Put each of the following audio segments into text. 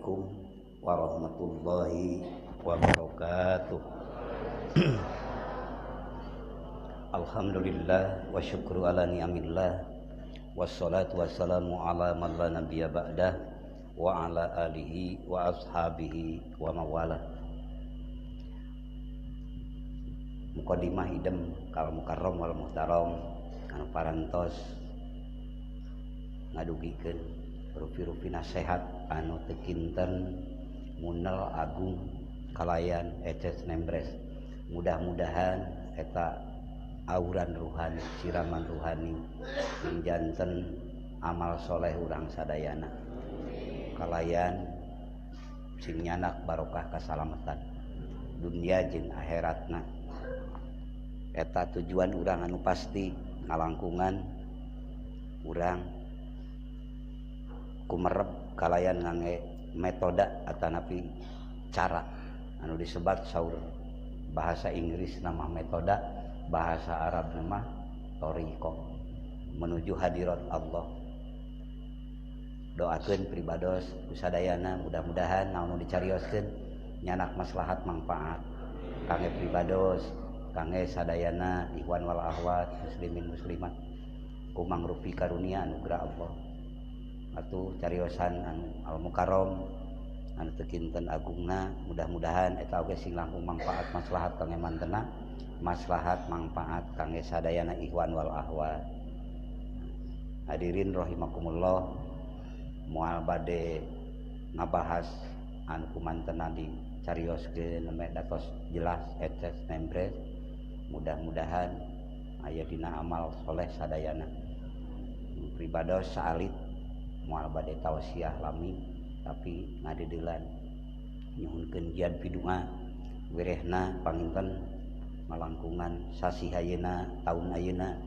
Assalamualaikum warahmatullahi wabarakatuh. Alhamdulillah wa syukru ala ni'amillah, wassalatu wassalamu ala man la nabiyya ba'dah wa ala alihi wa ashabihi wa mawala. Muqaddimah idem kal mukarram wal muhtaram anu parantos ngadugikeun rupi-rupi nasihat anu teu kinten munel agung kalayan eces nembres. Mudah-mudahan eta auran ruhani, siraman ruhani janten amal soleh urang sadayana kalayan sing nyanak barokah kasalamatan dunia jeung akhiratna. Eta tujuan urang anu pasti ngalangkungan urang kumerep kalayan ngangge metoda atanapi cara anu disebat saur bahasa Inggris nama metoda, bahasa Arab nama thoriqah menuju hadirat Allah. Doakeun pribados kusadayana mudah-mudahan naon dicarioskeun nyanak maslahat manfaat kangge pribados, kangge sadayana ikhwan wal akhwat muslimin muslimat ku mangrupi karunia anugerah Allah. Atuh cariosan anu al mukarram anu teu kinten agungna mudah-mudahan eta oge sing langkung manfaat maslahat kangge mantena, maslahat manfaat kangge sadayana ikhwan wal akhwat. Hadirin rahimakumullah, moal bade ngabahas anu kumantena dicarioskeun ame datos jelas eces nembres. Mudah-mudahan aya dina amal soleh sadayana. Pribados saalit moal bade tausiah lami tapi ngadedelan nyuhunkeun jian pidunga wirehna panginten malangkungan sasi hayeuna taun ayeuna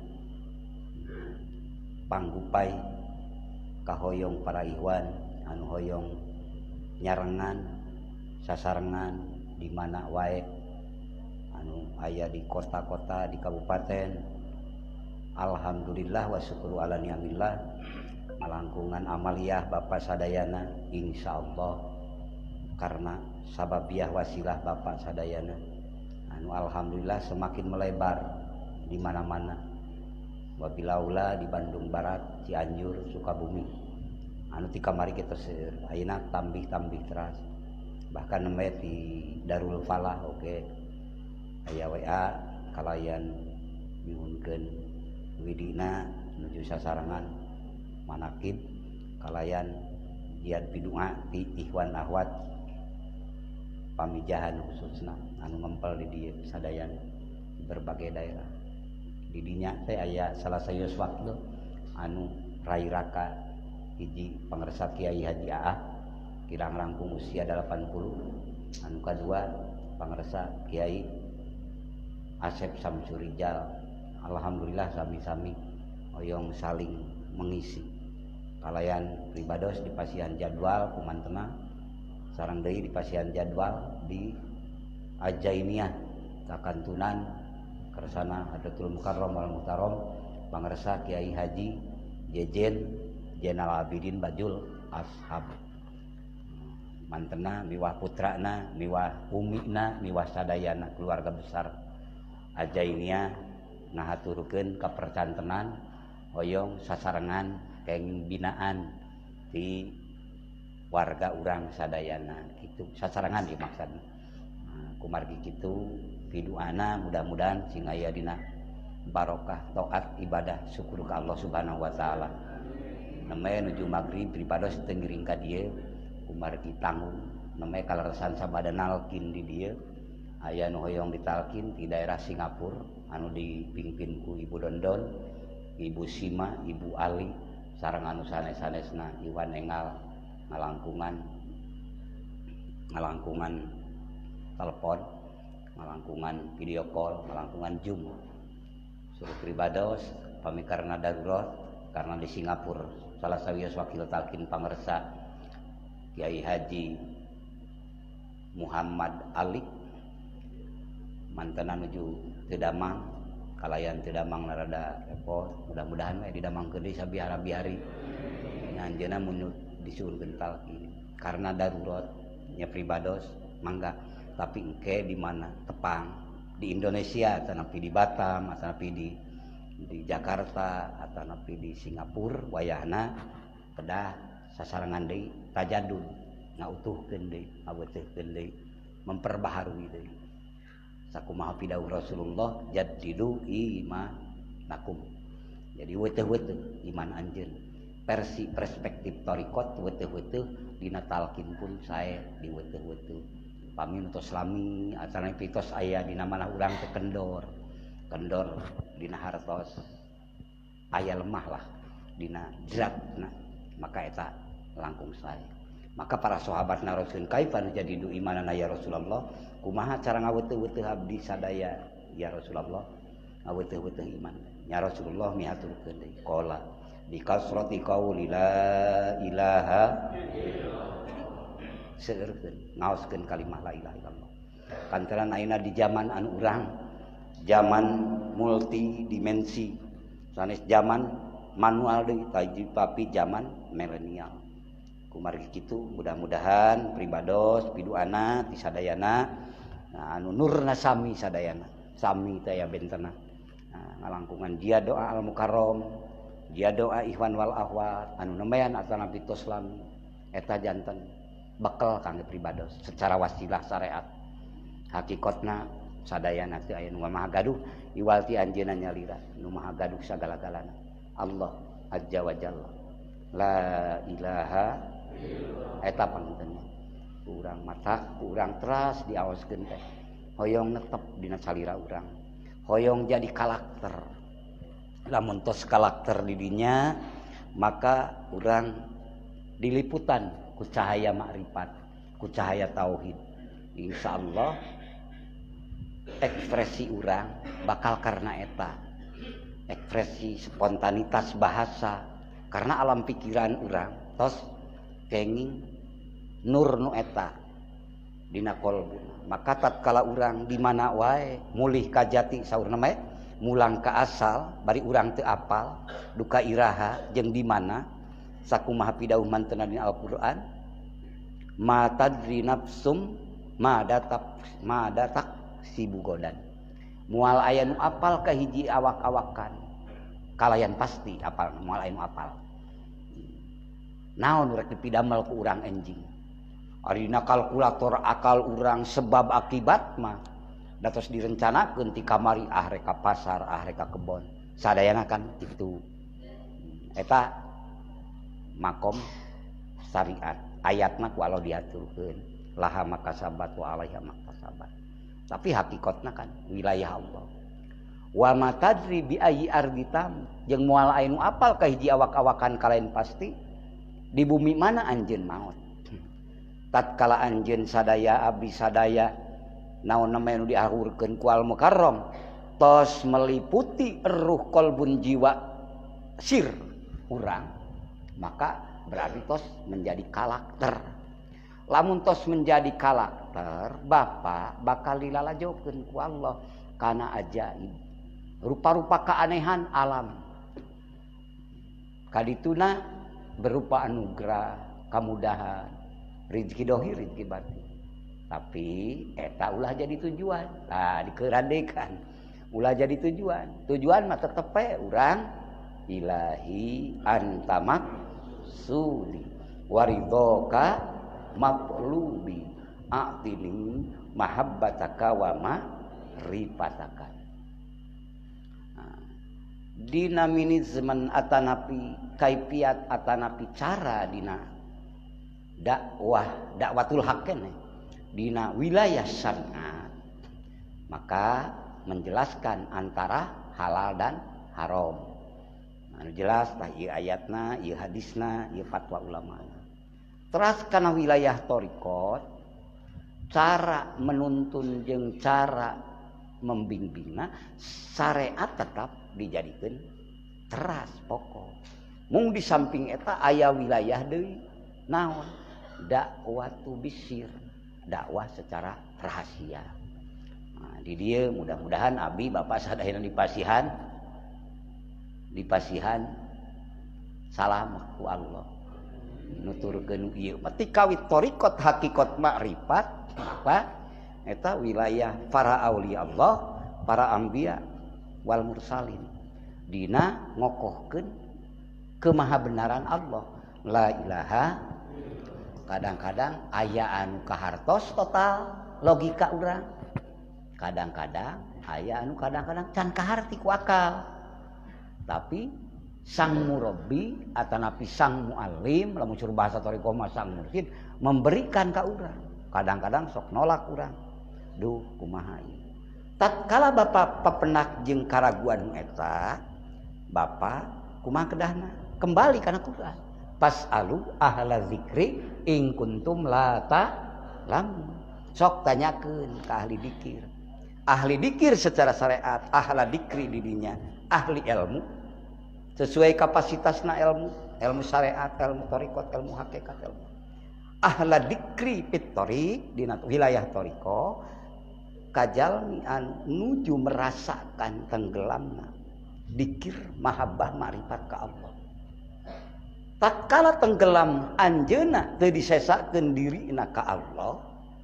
panggupay kahoyong para ikhwan anu hoyong nyarengan sasarengan di mana wae anu aya di kota-kota di kabupaten. Alhamdulillah wa syukru ala ni'amillah malangkungan amaliyah Bapak sadayana insyaallah karena sababiah wasilah Bapak sadayana anu alhamdulillah semakin melebar di mana-mana. Wabilaula di Bandung Barat, Cianjur, Sukabumi anu ti kamari kita seueur ayeuna tambih-tambih teras. Bahkan nembe di Darul Falah oge aya WA kalayan nyuhunkeun widina menuju sasarangan manakib kalayan jian pidunga di ikhwan akhwat pamijahan khususna anu ngempel di dieu sadayana di berbagai daerah. Di dinya teh aya salah sayos waktu anu rai raka hiji pangresa Kiai Haji Aah kirang langkung usia 80, anu kadua pangresa Kiai Asep Samsurijal. Alhamdulillah sami-sami oyong saling mengisi kalayan pribados di pasihan jadwal kumantena sareng deui di pasihan jadwal di Ajaimiyah Kakantunan kersana Hadratul Mukarram wal Muhtaram pangresa Kiai Haji Jejen Jenal Abidin Bajul Ashab mantena miwah putrana miwah umina miwah sadayana keluarga besar Ajaimiyah ngahaturkeun kapercantenan hoyong sasarengan kenging binaan di warga urang sadayana kitu sasarengan dimaksud. Kumargi kitu piduana mudah-mudahan sing aya dina barokah taat ibadah syukur ka Allah Subhanahu wa taala. Nembe nuju magrib pribados teu ngiring ka dieu kumargi tanggung nembe kaleresan sabada nalkin di dieu aya nu hoyong ditalkin di daerah Singapura anu dipimpin ku Ibu Dondon, Ibu Sima, Ibu Ali sareng anu sanes-sanesna Iwan Engal ngalangkungan telepon, ngalangkungan video call, ngalangkungan Zoom. Suruh pribados pamikarna darurat karena di Singapura salah sawios wakil talkin pamersa Kiai Haji Muhammad Ali mantena nuju teu Damang kalayan teu Damang rada repot mudah-mudahan we di Damang keun sabihara-bihari nyanjeuna mun disuruhkeun talkin karena darurat nya pribados mangga, tapi engke di mana tepang di Indonesia atau napi di Batam atau napi di Jakarta atau napi di Singapura wayahna kedah sasarangan deui tajadud ngautuhkeun deui aweuteun deui memperbaharui deui sakumaha pidawuh Rasulullah jaddidu imanakum. Jadi weuteuh-weuteuh iman anjeun versi perspektif torikot weuteuh-weuteuh dina talqin pun sae di weuteuh-weuteuh pamintos lami asalna pitos aya dina manah urang teh kendor dina hartos aya lemah lah dina jeratna maka eta langkung sae. Maka para sahabatna Rasul kaifan jadi du imanana ya Rasulullah kumaha cara ngaweuteun-weuteun abdi sadaya ya Rasulullah ngaweuteun-weuteun iman ya Rasulullah mihaturkeun deui qala bi kasrati qauli la ilaha seurkeun ngaoskeun kalimah la ilaha illallah kantaran ayeuna di zaman anu urang zaman multidimensi sanes zaman manual deui tapi zaman milenial kumarig kitu mudah-mudahan pribados piduana ti sadayana anu nurna sami sadayana sami teh ya bentena ngalangkungan dia doa al mukarrom dia doa ikhwan wal akhwat anu nemean atana pitos lami eta janten bekal kangge pribados secara wasilah syariat hakikatna sadayana teh aya nu maha gaduh iwalti anjeunna nyalira nu maha gaduh sagala-galana Allah azza wa jalla la ilaha eta pangintenna urang mata urang teras diaoskeun teh hoyong netep dina salira urang hoyong jadi karakter lamun tos karakter di dinya maka urang diliputan ku cahaya makrifat ku cahaya tauhid insyaallah ekspresi urang bakal karena eta ekspresi spontanitas bahasa karena alam pikiran urang tos kenging nur nu eta dina qalbuna maka tatkala urang di mana wae mulih ka jati saurna mah mulang ka asal bari urang teu apal duka iraha jeung di mana sakumaha pidawuh mantena dina Al-Qur'an ma tadri nafsum ma datak sibugodan moal aya nu apal ka hiji awak-awakan kalayan pasti apal moal aya nu apal naon rek dipidamel ku urang enjing ari dina kalkulator akal urang sebab akibat mah datos direncanakeun ti kamari rek ka pasar rek ka kebon sadayana kan kitu eta makom syariat ayatna ku Allah diaturkeun laha makasabat wa alaiha makasabat tapi hakikatna kan wilayah Allah wa matadri bi ayyi arditam jeung moal aya nu apal ka hiji awak-awakan kalain pasti di bumi mana anjeun maot tatkala anjeun sadaya abdi sadaya naon namanya nu diahurkeun ku al mukarram tos meliputi ruh qalbun jiwa sir urang maka berarti tos menjadi karakter lamun tos menjadi karakter Bapa bakal dilalajokeun ku Allah kana ajaib rupa-rupa keanehan alam kadituna berupa anugerah kemudahan rezeki dohir rezeki batin tapi eta ulah jadi tujuan dikeradekan ulah jadi tujuan mah tetep urang ilahi antamak sudi waridhoka maqlubi a'tini mahabbataka wa ma'rifataka dinamismen atanapi kaifiat atanapi cara dina dakwatul haqqen dina wilayah syariat maka menjelaskan antara halal dan haram jelas tah ieu ayatna ieu hadisna ieu fatwa ulama teras kana wilayah thariqat cara menuntun jeung cara membimbingna syariat tetap dijadikeun teras pokok mung di samping eta aya wilayah deui naon dakwatu bisir dakwah secara rahasia di dieu mudah-mudahan abdi bapak sadayana di pasihan salam ku Allah nuturkeun ieu mati kawit thariqat hakikat makrifat apa eta wilayah para aulia Allah, para anbiya wal mursalin dina ngokohkeun kemahabenaran Allah la ilaha. Kadang-kadang aya anu kahartos total logika urang, kadang-kadang aya anu kadang-kadang can kaharti ku akal. Tapi sang murabbi atanapi sang muallim lamun suruh bahasa thariqah mah sang mursyid memberikan ka urang, kadang-kadang sok nolak urang. Duh kumaha ieu. Tatkala Bapa papenak jeung karaguan eta, Bapa kumaha kedahna? Kembali kana Quran. Pas'alu ahla zikri in kuntum la ta'lamun. Sok tanyakeun ka ahli dikir. Ahli dikir secara syariat, ahla dikri didinya ahli ilmu sesuai kapasitasna ilmu syariat, ilmu thariqat, ilmu hakikat, ilmu. Ahla dikri fit thariq dina wilayah thariqah kajalmi anu nuju merasakan tenggelamna dikir mahabbah ma'rifat ka Allah. Tatkala tenggelam anjeunna teu disesakeun dirina ka Allah,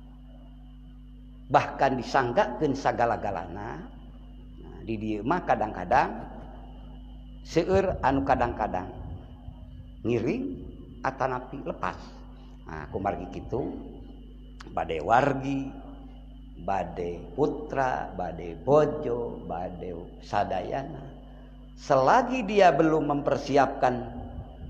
bahkan disanggakeun sagala-galana. Nah, di dieu mah kadang-kadang seueur anu kadang-kadang ngiring atanapi lepas. Nah, kumargi kitu bade wargi, bade putra, bade bojo, bade sadayana, selagi dia belum mempersiapkan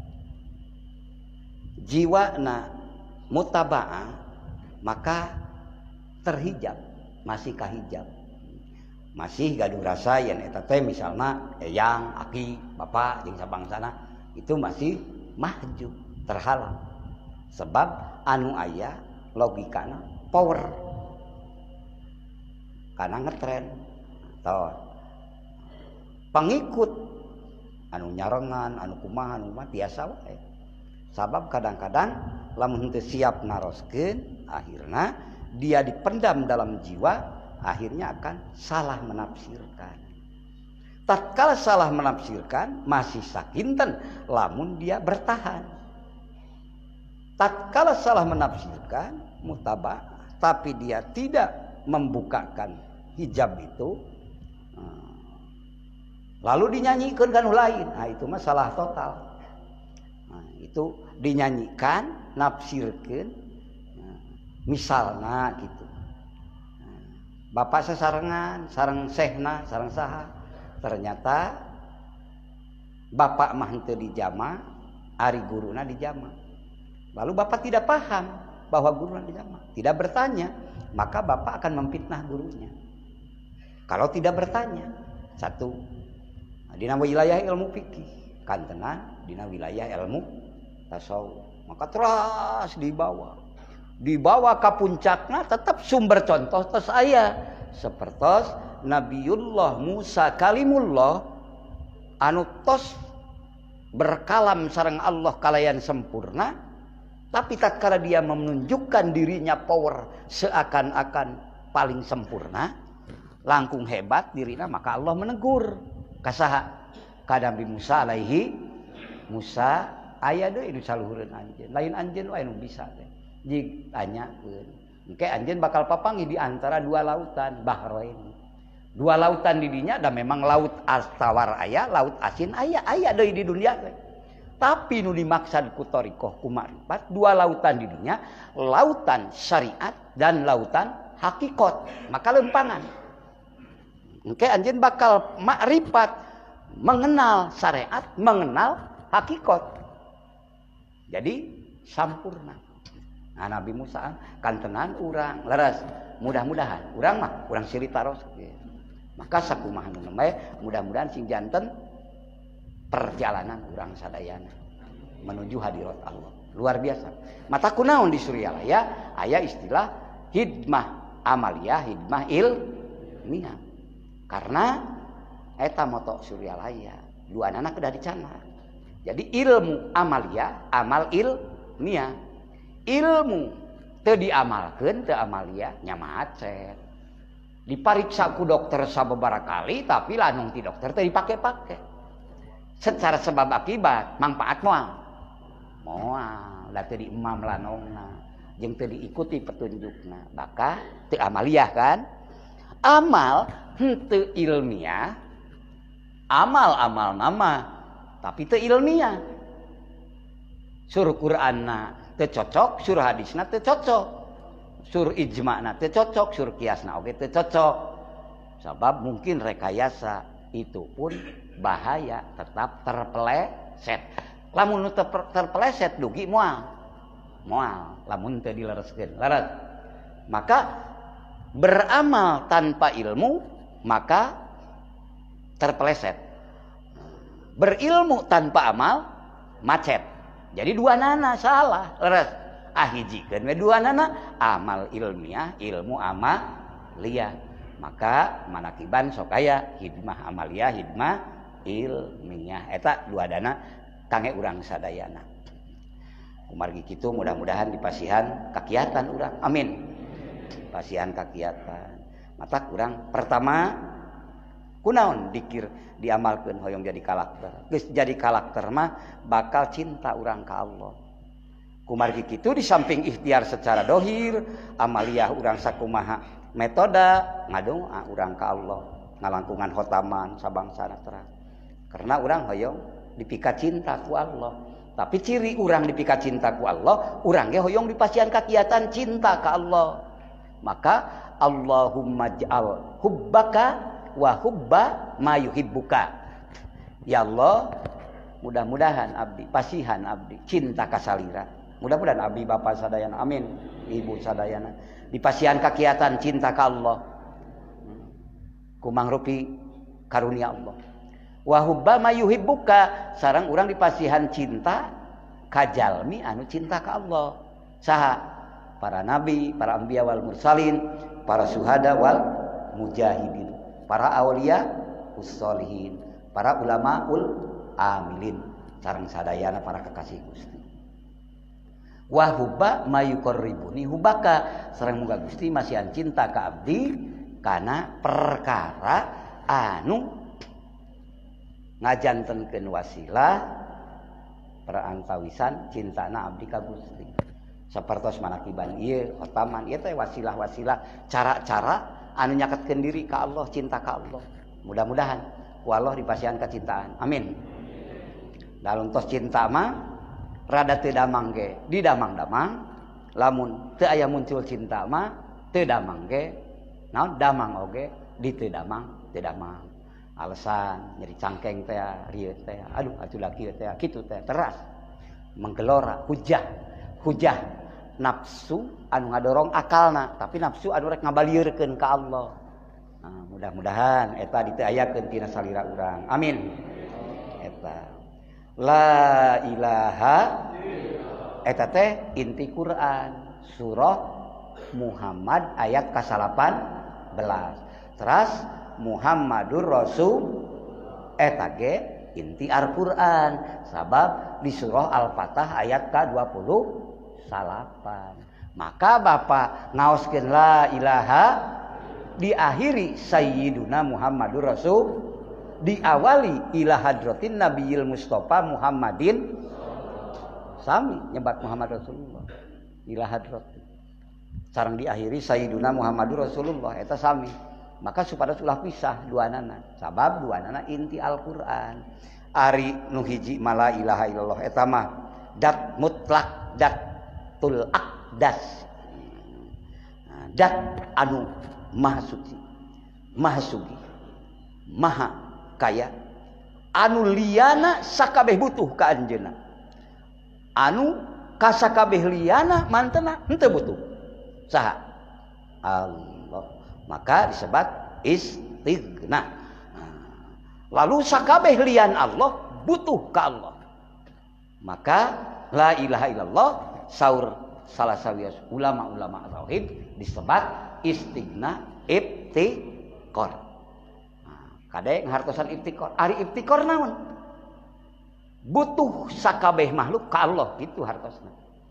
jiwana mutaba'ah maka terhijab, masih kahijab, masih gaduh rasa yen eta teh misalna eyang, aki, bapak jeung sabangsana itu masih mahjub, terhalang. Sebab anu aya logikana power karena ngetren atau pengikut anu nyarengan, anu kumaha, anu mah biasa wae. Sabab kadang-kadang lamun teu siap naroskeun, akhirna dia dipendam dalam jiwa, akhirnya akan salah menafsirkan. Tatkala salah menafsirkan masih sakinten lamun dia bertahan. Tatkala salah menafsirkan mutabah, tapi dia tidak membukakan hijab itu, lalu dinyanyikan kanu lain, nah itu mah salah total. Nah, itu dinyanyikan, nafsirkeun, misalna gitu. Bapak sasarengan, sareng sehna, sareng saha, ternyata bapak mah henteu dijama, ari guruna dijama. Lalu bapak tidak paham bahwa guruna dijama, tidak bertanya, maka bapak akan memfitnah gurunya. Kalau tidak bertanya, satu, dina wilayah ilmu fikih, kantenan dina wilayah ilmu tasawuf, maka terus dibawa ke puncaknya, tetap sumber contoh tos aya sepertos Nabiullah Musa kalimullah anu tos berkalam sareng Allah kalayan sempurna, tapi tatkala dia menunjukkan dirinya power seakan-akan paling sempurna, langkung hebat dirina, maka Allah menegur kasaha ka Nabi Musa alaihi Musa aya deui nu saluhureun anjeun, lain anjeun wae nu bisa teh. Jig tanyakeun, engke anjeun bakal papanggih di antara dua lautan Bahrain. Dua lautan di dinya da memang laut Astawar aya, laut asin aya deui di dunia teh. Tapi nu dimaksud ku thariqah ku makrifat, dua lautan di dinya, lautan syariat dan lautan hakikat. Maka lempangan. Engke anjeun bakal makrifat, mengenal syariat, mengenal hakikat. Jadi sampurna. Nah, Nabi Musa kantenan urang leres, mudah-mudahan urang mah urang siri taros. Maka sakumaha nu mah mudah-mudahan sing janten perjalanan urang sadayana menuju hadirat Allah. Luar biasa. Mata kunaon di Suryalaya aya istilah hidmah amaliyah, hidmah ilmiah. Karena eta moto Suryalaya, dua anak kedah dicanar. Jadi ilmu amalia, amal ilmiah. Ilmu teu diamalkeun, teu amalia nya macet. Dipariksa ku dokter sababaraha kali, tapi lanung ti dokter teu dipake-pake. Secara sebab akibat, manfaat moal. da teu diimam lanongna jeung teu diikuti petunjukna maka teu amaliyah kan. Amal henteu ilmiah, amal nama tapi teu ilmiah. Suruh Qur'anna teu cocok, suruh hadisna teu cocok, suruh ijma'na teu cocok, suruh kiasna oge teu cocok. Sebab mungkin rekayasa itu pun bahaya, tetap terpeleset. Lamun terpeleset dugi moal lamun teu dilereskeun leres. Maka beramal tanpa ilmu maka terpeleset, berilmu tanpa amal macet. Jadi dua nana salah leres. Hijikeun we dua nana amal ilmiah, ilmu amaliyah. Maka manakiban sok aya hidmah amaliyah, hidmah ilmiah. Eta dua dana kangge urang sadayana. Kumargi kitu mudah-mudahan dipasihan kakiatan urang. Amin. Pasihan kakiatan. Mata urang pertama kunaon dikir diamalkeun hoyong jadi karakter. Geus jadi karakter mah bakal cinta urang ka Allah. Kumargi kitu di samping ikhtiar secara dohir, amaliyah urang sakumaha metoda ngadoa urang ka Allah, ngalangkungan khotaman sabangsana terang. Karena urang hoyong dipika cinta ku Allah. Tapi ciri urang dipika cinta ku Allah, urang ge hoyong dipasihan kakiatan cinta ka Allah. Maka Allahumma ja'al hubbaka wa hubba ma yuhibbuka. Ya Allah, mudah-mudahan abdi pasihan abdi cinta ka salira. Mudah-mudahan abdi bapak sadayana amin, ibu sadayana dipasihan kakiatan cinta ka Allah. Kumangrupi karunia Allah. Wa hubba ma yuhibbuka, sareng urang dipasihan cinta ka jalmi anu cinta ka Allah. Saha? Para nabi, para anbiya wal mursalin, para syuhada wal mujahidin, para aulia ussolihin, para ulamaul amilin, sareng sadayana para kekasih Gusti. Wa hubba ma yuqarribuni hubaka, sareng muga Gusti masihan cinta ka abdi kana perkara anu ngajantenkeun wasilah perantawisan cintana abdi ka Gusti. Sapertos manakiban ieu khotaman ieu teh wasilah-wasilah cara-cara anu nyaketkeun diri ka Allah, cinta ka Allah. Mudah-mudahan ku Allah dipasihan kacintaan. Amin. Dalun tos cinta mah rada teu damang ge didamang-damang, lamun teu aya muncul cinta mah teu damang ge naon damang oge di teu damang, teu damang. Alasan nyeri cangkeng teh rieu teh aduh atuh laki teh kitu teh teras menggelora hujah nafsu anu ngadorong akalna, tapi nafsu anu rek ngabalieureun ka Allah. Nah, mudah-mudahan eta diteayakeun tina salira urang. Amin. Eta la ilaha eta teh inti Quran surah Muhammad ayat ka-18. Teras Muhammadur Rasul eta ge inti Al-Qur'an sabab di surah Al-Fatah ayat ka-28. Maka Bapak ngaoskeun la ilaha diakhiri sayyiduna Muhammadur Rasul, diawali ila hadratin nabiyil mustofa Muhammadin sami nyebat Muhammad Rasulullah ila hadratin sareng diakhiri sayyiduna Muhammadur Rasulullah eta sami. Maka supados ulah pisah duanana sabab duanana inti Al-Qur'an. Ari nu hiji mala ilaha illallah eta mah dat mutlak datul aqdas, dat anu maha suci maha sugi maha kaya anu liana sakabeh butuh ka anjeunna, anu ka sakabeh liana mantena henteu butuh saha Allah. Maka disebut istighna. Lalu sakabeh lian Allah butuh ka Allah. Maka la ilaha illallah saur salah sawias ulama-ulama tauhid disebut istighna ibtikor. Kade ngahartosan ibtikor. Ari ibtikor naon? Butuh sakabeh makhluk ka Allah itu hartosna.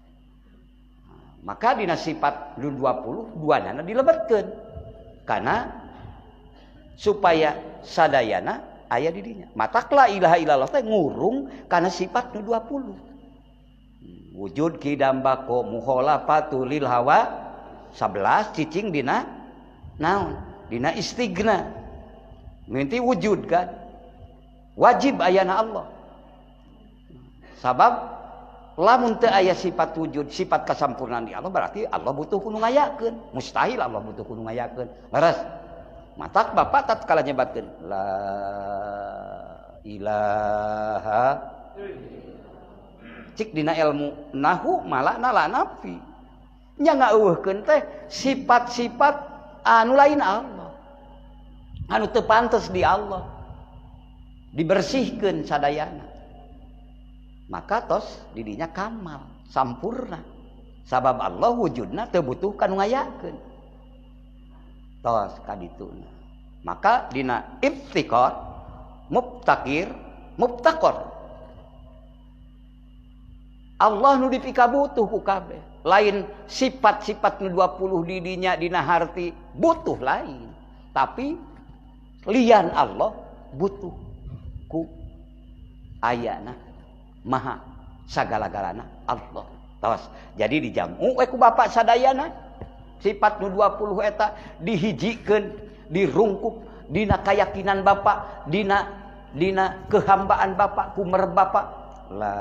Maka dina sifat 20 duanana dilebetkeun. Karena supaya sadayana aya di dinya. Matak la ilaha illallah teh ngurung karena sifat 20. wujud kidam bako mukhalafatul lil hawa 11 cicing dina naon dina istighna minti wujud kan wajib ayana Allah sabab lamun teu aya sifat wujud sifat kasampurnaan di Allah berarti Allah butuh kudu ngayakeun mustahil Allah butuh kudu ngayakeun leres matak bapak tatkala nyebatkeun la ilaha cik dina ilmu nahu malana la nafi nya ngeueuhkeun teh sifat-sifat anu lain Allah anu teu pantes di Allah dibersihkeun sadayana maka tos didinya kamal sampurna sabab Allah wujudna teu butuh kanu ngayakeun tos kadituna maka dina iftikar mubtakir mubtakor Allah nu dipika butuh ku kabeh lain sifat-sifat nu 20 didinya dina harti butuh lain tapi lian Allah butuh ku ayana maha sagala-galana Allah tos jadi dijamu ku bapak sadayana sifat nu 20 eta dihijikeun dirungkup dina keyakinan bapak dina kehambaan bapak kumer bapak la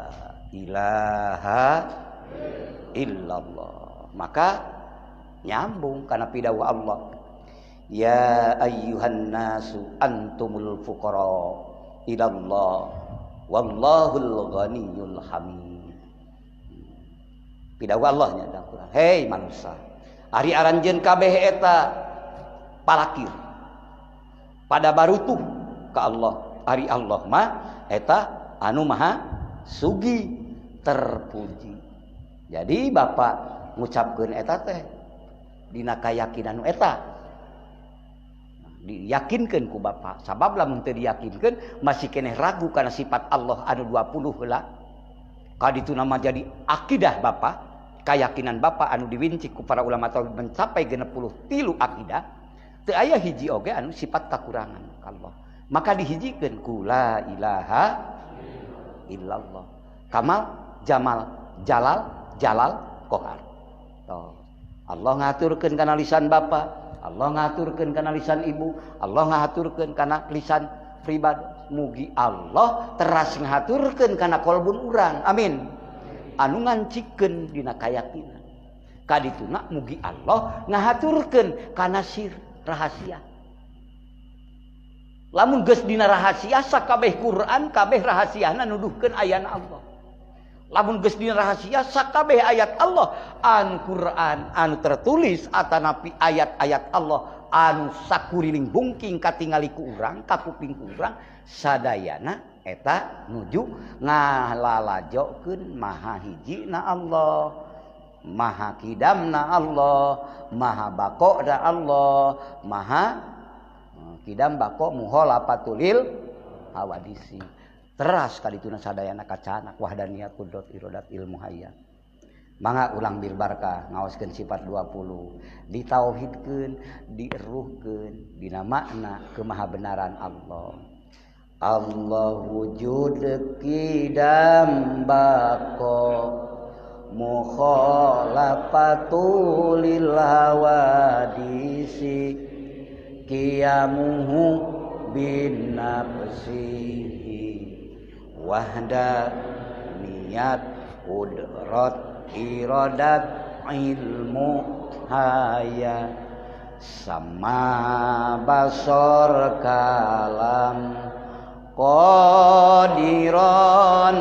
ilaha illallah maka nyambung karena pidawa Allah ya ayyuhan nasu antumul fuqara ilallah wallahul ghaniyyul hamid pidawa Allah nya dalam Quran hei manusia ari aranjeun kabeh eta palakir pada barutuh ka Allah ari Allah mah eta anu maha sugi terpuji jadi bapak ngucapkeun eta teh dina kayakinan eta diyakinkeun ku bapak sabab lamun teu diyakinkeun masih keneh ragu kana sifat Allah anu 20 heula kaditu nama jadi akidah bapak keyakinan bapak anu diwinci ku para ulama tauhid mencapai 63 akidah teu aya hiji oge anu sifat kakurangan ka Allah maka dihijikeun ku la ilaha illallah kamal jamal jalal jalal kohar Allah ngaturkeun kana lisan bapa Allah ngaturkeun kana lisan ibu Allah ngaturkeun kana lisan pribadi mugi Allah teras ngaturkeun kana kolbun urang amin anu ngancikeun dina kayakinan kadituna mugi Allah ngahaturkeun kana sir rahasia lamun geus dina rahasia sakabeh Quran kabeh rahasiana nuduhkeun ayana Allah lamun geus dina rahasia sakabeh ayat Allah anu Quran anu tertulis atanapi ayat-ayat Allah anu sakuriling bungking katingali ku urang ka kuping ku urang sadayana eta nuju ngalalajokeun maha hijina Allah maha kidamna Allah maha baqona Allah maha kidam bako mukhalafatul lil hawadisi teras kadituna sadayana kacana wahdaniyat qudrat iradat ilmu hayat mangga ulang bil barkah ngaoskeun sifat 20 ditauhidkeun dieruhkeun dina makna kemahabenaran Allah Allah wujud kidam bako mukhalafatul lil hawadisi qiyamuhu bin nafsihi wahda niat qudrat iradat ilmu haya sama basor kalam qadiran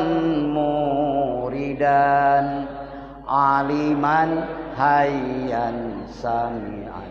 muridan aliman hayyan sami'an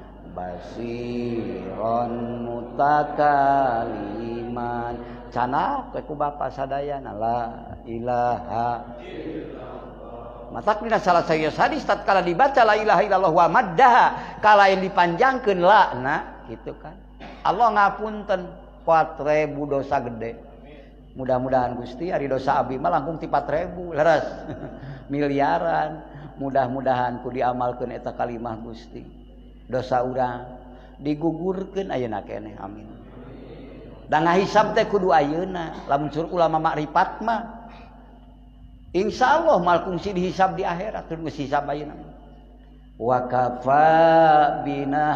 basiron mutakaliman cana ku bapa sadayana la ilaha matak dina salah saya hadis tatkala dibaca la ilaha illallah wa maddaha kala yang dipanjangkeun la na gitu kan Allah ngapunten 4.000 dosa gede mudah-mudahan Gusti ari dosa abdi mah langkung ti 4.000 leres miliaran mudah-mudahan ku diamalkeun eta kalimah Gusti dosa urang digugurkeun ayeuna keneh amin da ngahisab teh kudu ayeuna lamun sur ulama makrifat mah Insyaallah mal kungsi dihisab di akhirat teu geus hisab ayeuna. Wa kafa bina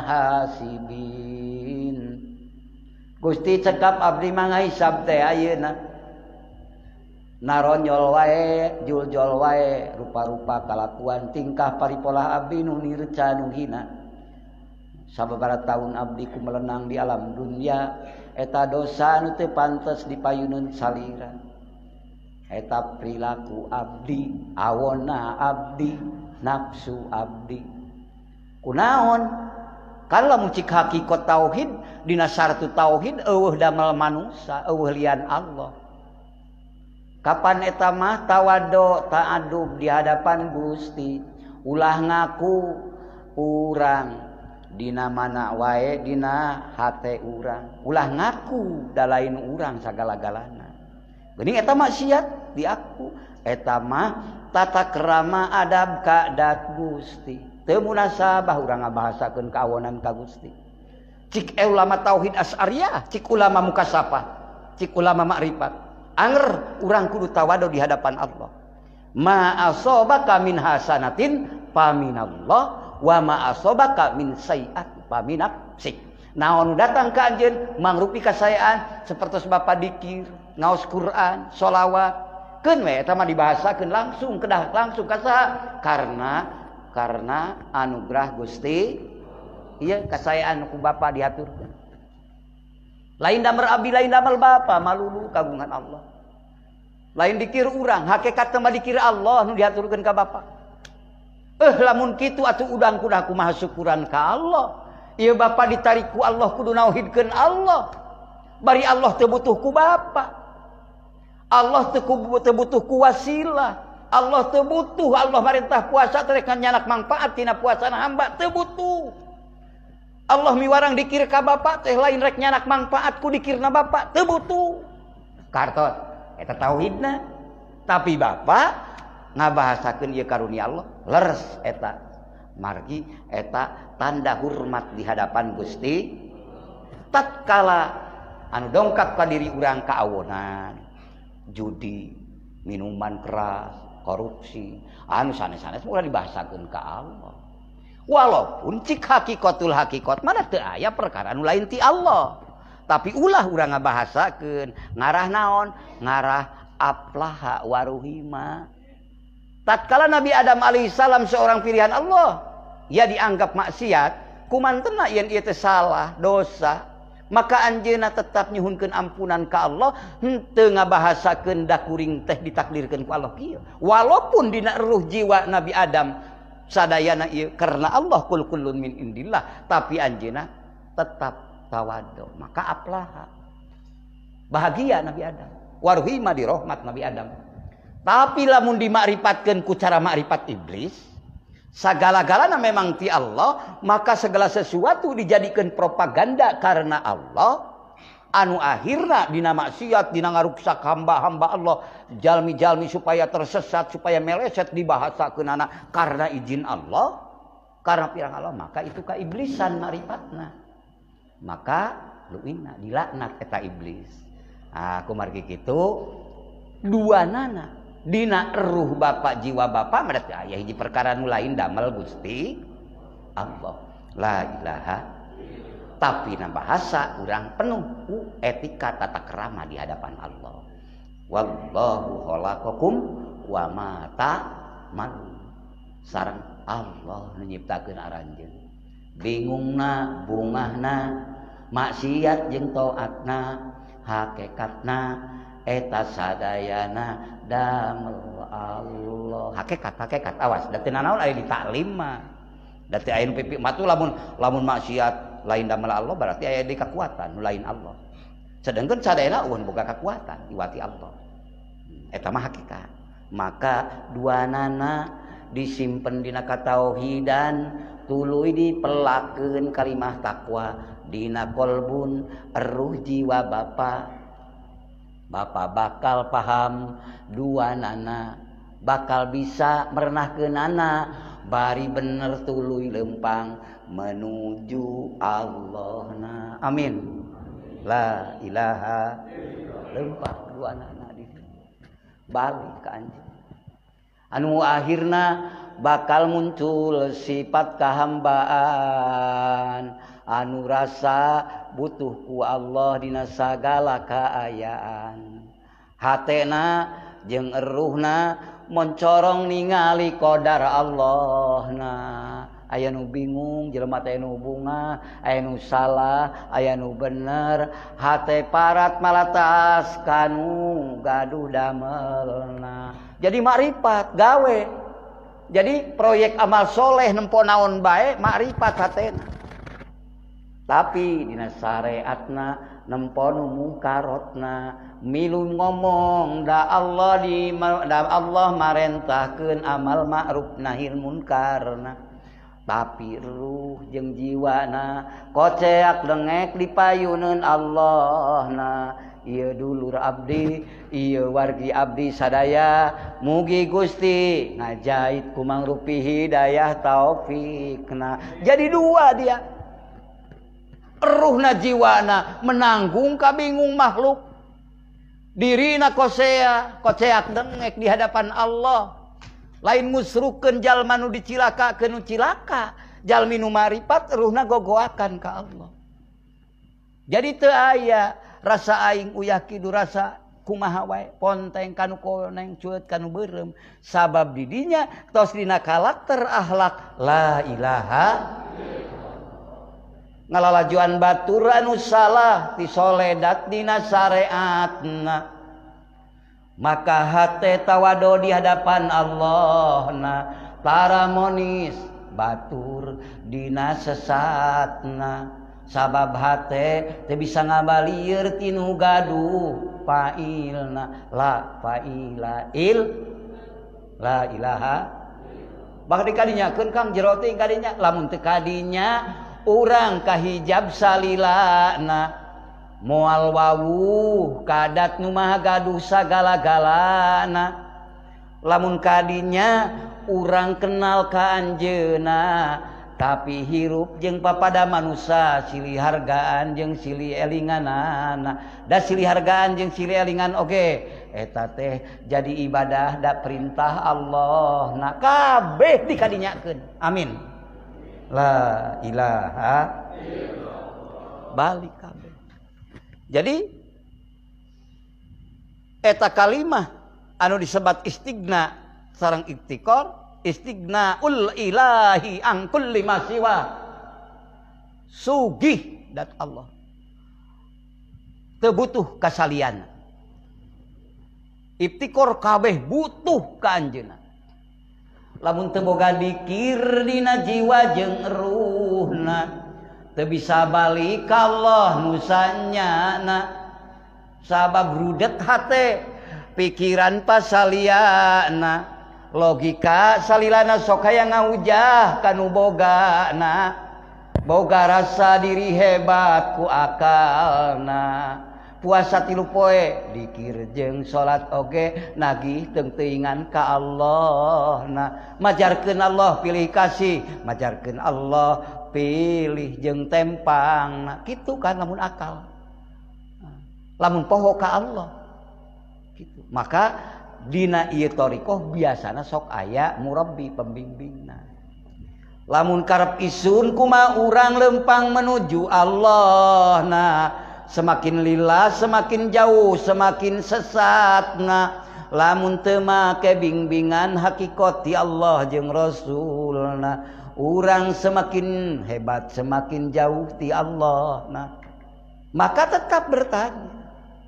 hasibin. Gusti cekap abdi mah ngahisab teh ayeuna. Naronyol wae, juljol wae, rupa-rupa kalakuan tingkah paripolah abdi nu nireca nu hina. Sababaraha taun abdi ku melenang di alam dunia, eta dosa nu teu pantes dipayuneun salira. Eta perilaku abdi, awonna abdi, nafsu abdi. Kunaon? Kan lamun cik hakikat tauhid dina syartu tauhid eueuh damel manusia, eueuh lian Allah. Kapan eta mah tawado ta'adub di hadapan Gusti, ulah ngaku urang dina mana wae dina hate urang, ulah ngaku da lain urang sagala-galana. Geuning eta maksiat di aku, eta mah tata krama adab kaadat Gusti. Teu munasabah urang ngabahasakeun kaawonan ka Gusti. Cik ulama tauhid Asy'ariyah, cik ulama mukasafah, cik ulama ma'rifat. Anger urang kudu tawadu di hadapan Allah. Ma asobaka min hasanatin paminallah wa ma asobaka min sayi'at paminafsik. Naon datang ka anjeun mangrupi kasayaan sapertos bapa dikir, ngaos Quran, sholawat, keun we eta mah dibahasakeun langsung kedah langsung ka saha? Karena anugerah Gusti, ieu kasayaan ku bapa diaturkeun. Lain damel abdi, lain damel bapa, malulu kagungan Allah. Lain dikir urang, hakikat mah dikir Allah nu diaturkeun ka bapa. Lamun kitu atuh udang kudah kumaha syukuran ka Allah. Ieu bapa ditarik ku Allah kudu nauhidkeun Allah. Bari Allah teu butuh ku bapa. Allah teu butuh ku wasilah. Allah teu butuh, Allah marintah puasa teh nyanak manfaat tina puasana hamba teu butuh. Allah miwarang dikir ka bapa teh lain rek nyanak manfaat ku dikirna bapa teu butuh. Kartos eta tauhidna. Tapi bapa ngabahasakeun ieu karunia Allah, leres eta. Margi eta tanda hormat di hadapan Gusti. Tatkala anu dongkap ka diri urang kaawonan, judi, minuman keras, korupsi, anu sanes-sanes mulai dibahasakeun ka Allah. Walaupun cik hakikatul hakikat mana teu aya perkara anu lain ti Allah. Tapi ulah urang ngabahasakeun ngarah naon? Ngarah aflaha waruhima. Tatkala Nabi Adam alaihissalam seorang pilihan Allah, ia dianggap maksiat, kumantena yen ieu teh salah, dosa, maka anjeunna tetap nyuhunkeun ampunan ka Allah, henteu ngabahasakeun da kuring teh ditakdirkeun ku Allah kieu. Walaupun dina ruh jiwa Nabi Adam sadayana ieu karena Allah kul kullun min indillah, tapi anjeunna tetap tawadu, maka aflaha. Bahagia Nabi Adam. Waruhima di rahmat Nabi Adam. Tapi lamun dimakrifatkeun ku cara makrifat iblis, sagala-galana memang ti Allah, maka segala sesuatu dijadikan propaganda karena Allah, anu akhirna dina maksiat, dina ngaruksak hamba-hamba Allah, jalmi-jalmi supaya tersesat, supaya meleset dibahasakeunana karena izin Allah, karena pirang Allah, maka itu ka iblisan makrifatna. Maka luina dilaknat eta iblis. Aku margi kitu duanana dina ruh bapa jiwa bapa berarti aya hiji perkara nu lain damel Gusti Allah. La ilaha. Tapi na bahasa urang penuh etika tata krama di hadapan Allah. Wallahu khalaqakum wa ma ta'malun. Sareng Allah nu nyiptakeun aranjeun. Bingungna, bungahna, maksiat jeung taatna, hakikatna eta sadayana damel Allah. Hakikat awas da teu naon aya di taklim mah. Da teu aya pipi mah tuh lamun maksiat lain damel Allah berarti aya di kekuatan nu lain Allah. Sedengkeun sadayana eueuh boga kekuatan iwati Allah. Eta mah hakikat. Maka duanana disimpen dina katauhidan, tuluy dipelakeun kalimah takwa dina kolbun eruh jiwa bapa. Bapak bakal paham duanana, bakal bisa merenahkeunana bari bener tuluy lempang menuju Allahna. Amin. La ilaha lempang duanana di sini. Balik ka anjeun. anu akhirna bakal muncul sifat kahambaan anu rasa butuh ku Allah dina sagala kaayaan. Hatena jeung eruhna mencorong ningali qadar Allahna. Aya nu bingung jelema teh nu bunga, aya nu salah, aya nu bener, hate parat malatas kanu gaduh damelna. Jadi makrifat gawe. Jadi proyek amal soleh nempo naon bae makrifat hatena. Tapi dina syariatna nempo nu mungkarotna milu ngomong da Allah marentahkeun amal ma'ruf nahil munkarna. Tapi ruh jeung jiwana koceak dengek dipayuneun Allahna. Ieu dulur abdi, ieu wargi abdi sadaya, mugi Gusti ngajait ku mangrupi hidayah taufikna. Jadi dua dia. Ruhna jiwana menanggung kabingung makhluk. Dirina koceak dengek di hadapan Allah. Lain musrukeun jalma nu dicilakakeun nu cilaka, jalmi nu marifat ruhna gogoakan ka Allah. Jadi teu aya rasa aing uyah kidu rasa kumaha wae ponteng kanu koneng cueut kanu beureum sabab di dinya tos dina karakter akhlak la ilaha ngalalajuan batur anu salah ti soledat dina syariatna. Maka hate tawado di hadapan Allah na taramonis batur dina sesatna sabab hate teu bisa ngabalieur tinu gaduh failna la faila la ilaha bakal dikadinyakeun Kang jero teh kadinya lamun teu kadinya urang kahijab salilana moal wawuh kadat nu maha gaduh sagala-galana. Lamun kadinya urang kenal ka anjeuna tapi hirup jeung papada manusia silih hargaan jeung silih elinganana. Da silih hargaan jeung silih elingan oge eta teh jadi ibadah da perintah Allah na kabeh dikadinyakeun. Amin. La ilaha illallah. Balik kabeh. Jadi eta kalimah anu disebat istigna sareng iktikor, istignaul ilahi an kulli ma siwa. Sugih dat Allah. Teu butuh kasalian. Iktikor kabeh butuh ka anjeunna. Lamun teu boga dikir dina jiwa jeung ruhna teu bisa balik ka Allah nusanyana sabab rudet hate pikiran pasaliana logika salilana sok aya ngaujah kanu bogana boga rasa diri hebat ku akalna puasa 3 poe dikir jeung salat oge nagih teuing-teuingan ka Allah na majarkeun Allah pilih kasih majarkeun Allah pilih jeung tempang nah, gitu kan lamun akal lamun poho ka Allah gitu. Maka dina ieu thariqah biasana sok aya murabbi pembimbingna. Lamun karep isun kumaha urang lempang menuju Allah nah semakin lillah semakin jauh semakin sesat nah lamun teu make bimbingan hakikati Allah jeung Rasulna urang semakin hebat semakin jauh ti Allah nah maka tetap bertanya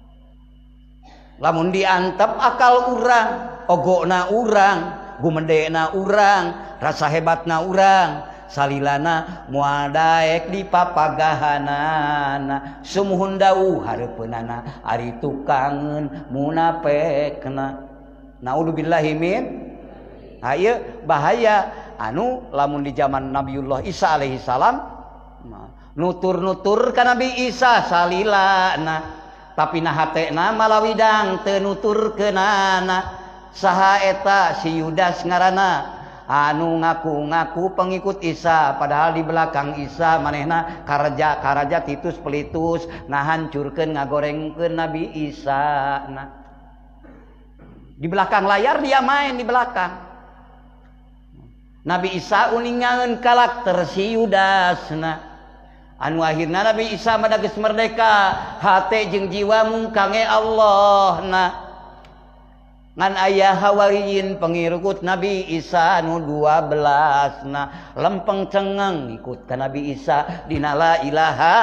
lamun diantep akal urang ogona urang gumedena urang rasa hebatna urang salilana moal daek di papagahanana sumuhun dawuh hareupeunana ari tukangeun munafekna naudzubillahi min ieu bahaya anu lamun di zaman Nabiullah Isa alaihi salam nutur-nutur ka Nabi Isa salilana tapi na hatena malawidang teu nuturkeunana saha eta si Yudas ngaranna anu ngaku-ngaku pengikut Isa padahal di belakang Isa manehna karaja Titus Pelitus nah hancurkeun ngagorengkeun Nabi Isa nah di belakang layar dia main di belakang Nabi Isa uningaeun karakter si Yudasna. Anu akhirna Nabi Isa mah geus merdeka, hate jeung jiwa mung kangge Allah na. Ngan aya hawariyin pengikut Nabi Isa anu 12 na lempeng cengeng ikut ka Nabi Isa dina la ilaha.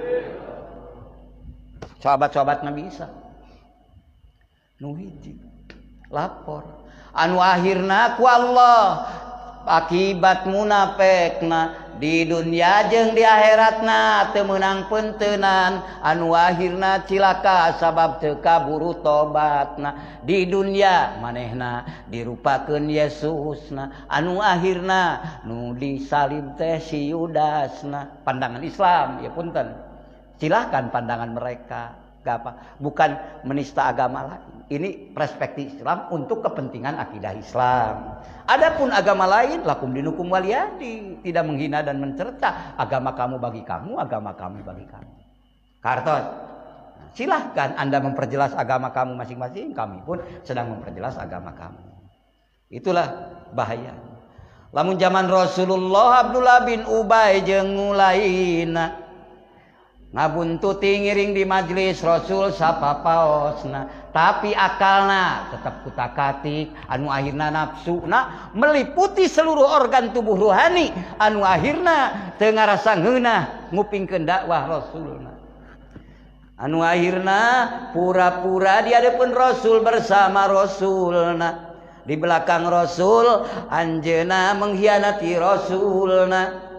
Sahabat-sahabat Nabi Isa nu hiji lapor anu akhirna ku Allah akibat munafekna di dunia jeung di akhiratna teu meunang pentenan anu akhirna cilaka sabab teu kaburu tobatna. Di dunia manehna dirupakeun Yesusna anu akhirna nu disalib teh si Yudasna. Pandangan Islam ya punten, silahkan pandangan mereka, gak apa, bukan menista agama lain. Ini perspektif Islam untuk kepentingan akidah Islam. Adapun agama lain, lakum dinukum waliyadi, tidak menghina dan mencerca. Agama kamu bagi kamu, agama kami bagi kami. Kartos, silahkan Anda memperjelas agama kamu masing-masing, kami pun sedang memperjelas agama kamu. Itulah bahaya. Lamun zaman Rasulullah Abdullah bin Ubay jeung mulaina ngabuntuti ngiring di majelis Rasul sapapaosna, tapi akalna tetap kutakatik anu akhirna nafsuna meliputi seluruh organ tubuh rohani anu akhirna teu ngarasa ngeunah ngupingkeun dakwah Rasulna. Anu akhirna pura-pura di hadapan Rasul bersama Rasulna, di belakang Rasul anjeuna mengkhianati Rasulna.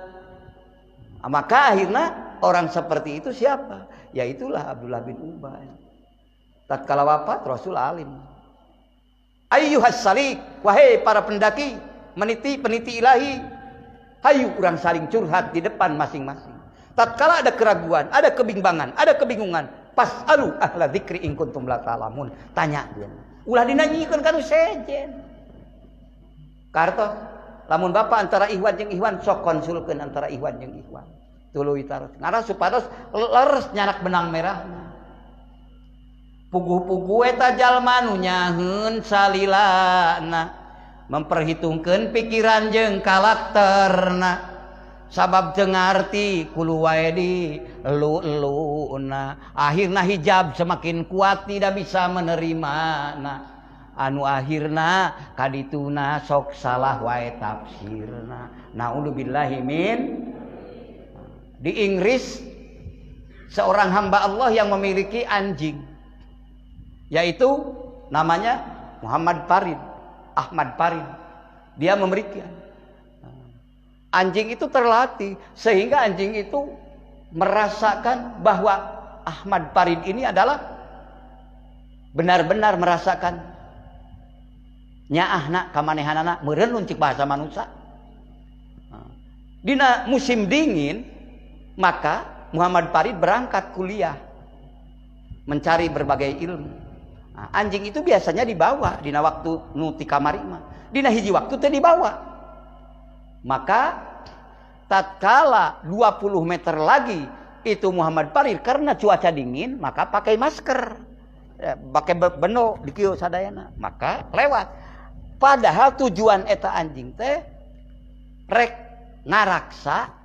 Maka akhirnya orang seperti itu siapa? Yaitulah Abdullah bin Ubay. Tatkala wafat Rasul alim. Ayyuhas salik, wahai para pendaki, peniti ilahi, hayu urang saling curhat di depan masing-masing. Tatkala ada keraguan, ada kebimbangan, ada kebingungan, pas'alu ahla dzikri in kuntum la ta'lamun. Tanya dia. Ulah dinanyikeun kanu sejen. Kartos, lamun bapak antara ihwan jeung ihwan sok konsulkeun antara ihwan jeung ihwan. Tuluy taros ngara supados leres nyanak benang merahna. Puguh-puguh eta jalma nu nyaheun salilana memperhitungkeun pikiran jeung karakterna. Sabab teu ngarti kulu wae di elu-eluna. Akhirna hijab semakin kuat tidak bisa menerimana. Anu akhirna kadituna sok salah wae tafsirna. Naudzubillahi min. Di Inggris seorang hamba Allah yang memiliki anjing, yaitu namanya Ahmad Farid. Dia memiliki anjing itu terlatih sehingga anjing itu merasakan bahwa Ahmad Farid ini adalah benar-benar merasakan nyaahna kamanehanana meureun cik bahasa manusia. Dina musim dingin maka Muhammad Farid berangkat kuliah mencari berbagai ilmu. Nah, anjing itu biasanya dibawa dina waktu nu ti kamari mah. Dina hiji waktu teh dibawa. Maka tatkala 20 meter lagi itu Muhammad Farid karena cuaca dingin maka pakai masker. Pakai beno di kieu sadayana. Maka lewat. Padahal tujuan eta anjing teh rek ngaraksa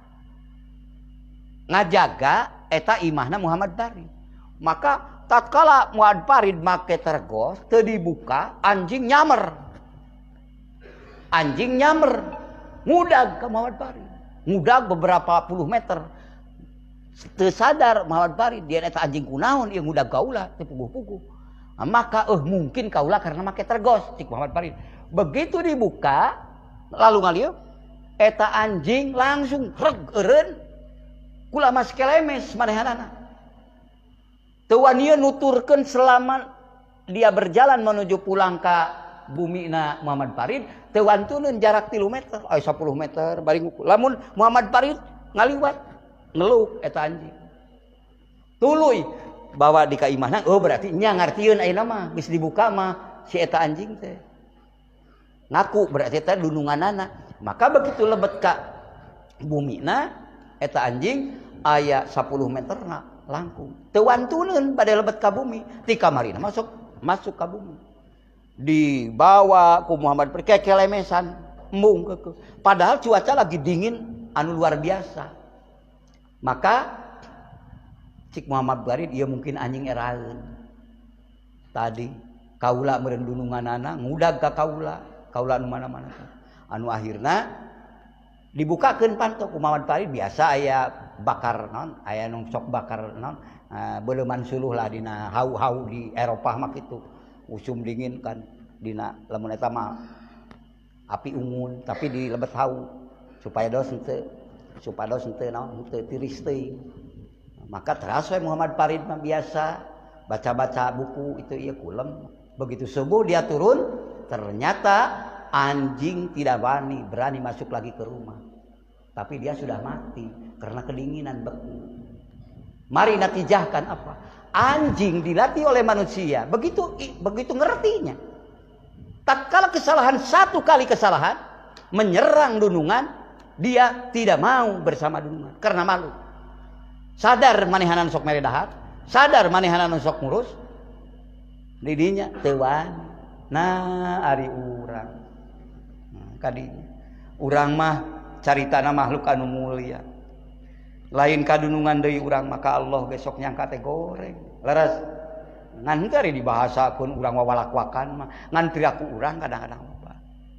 ngajaga eta imahna Muhammad Farid. Maka tatkala Muhammad Farid make tergos teu dibuka, anjing nyamer. Ngudag ke Muhammad Farid. Ngudag beberapa puluh meter. Teu sadar Muhammad Farid dia eta anjing kunaon ieu ngudag kaula teu puguh-puguh. Maka mungkin kaula karena make tergos cik Muhammad Farid. Begitu dibuka lalu ngalieu eta anjing langsung reg eureun kula mas kelemes manehanana. Teu wani nuturkeun selama dia berjalan menuju pulang ka bumina Muhammad Farid, teu wantuneun jarak 3 meter, 10 meter bari ngukur. Lamun Muhammad Farid ngaliwat ngeluk eta anjing. Tuluy bawa di ka imahna, oh berarti nya ngartieun ayeuna mah geus dibuka mah si eta anjing teh. Ngaku berarti eta dununganana. Maka begitu lebet ka bumina eta anjing aya 10 meter langkung. Teu wantuneun pada lebet ka bumi, ti kamarina masuk ka bumi. Dibawa ku Muhammad Farid kelemesan embung kekeh. Padahal cuaca lagi dingin anu luar biasa. Maka cik Muhammad Barid dia mungkin anjing eraeun. Tadi kaula meureun dununganana ngudag ka kaula anu mana-mana. Anu akhirna dibukakeun pantok ku Muhammad Barid biasa aya bakar naon, aya nu sok bakar naon, beuleuman suluh lah dina hau-hau di Eropah mah kitu. Usum dingin kan dina lamun eta mah api unggun tapi di lebet hau supaya dos henteu naon henteu tiris teuing. Maka teras we Muhammad Farid mah biasa baca-baca buku itu ieu kulem. Begitu subuh dia turun, ternyata anjing tidak berani masuk lagi ke rumah. Tapi dia sudah mati karena kedinginan beku. Mari natijahkan apa? Anjing dilatih oleh manusia, begitu ngertinya. Tatkala kesalahan satu kali kesalahan menyerang dunungan, dia tidak mau bersama dunungan karena malu. Sadar manehanan sok mere dahar, sadar manehanan sok ngurus. Didinya teu wani. Nah, ari urang. Kadinya urang mah caritana makhluk anu mulia. Lain kadunungan deui urang maka Allah besok nyangka teh goreng. Leres ngan teh ari dibahasakeun urang wawalak-wakan mah ngan tiraku urang kadang-kadang loba.